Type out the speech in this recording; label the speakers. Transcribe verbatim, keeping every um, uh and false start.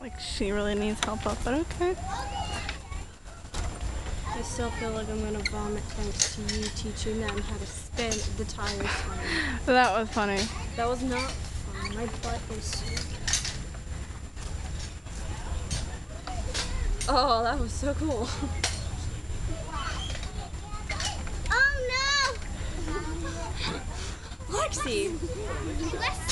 Speaker 1: like she really needs help up, but okay.
Speaker 2: I still feel like I'm gonna vomit thanks to you teaching them how to spin the tires for me.
Speaker 1: That was funny.
Speaker 2: That was not fun. My butt is sore. Oh, that was so cool.
Speaker 3: Oh no!
Speaker 2: Lexi!
Speaker 3: Let's